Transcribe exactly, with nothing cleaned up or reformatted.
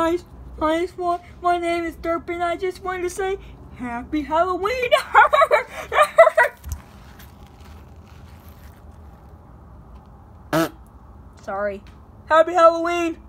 guys, I just want, my name is Derp and I just wanted to say Happy Halloween. Sorry. Happy Halloween.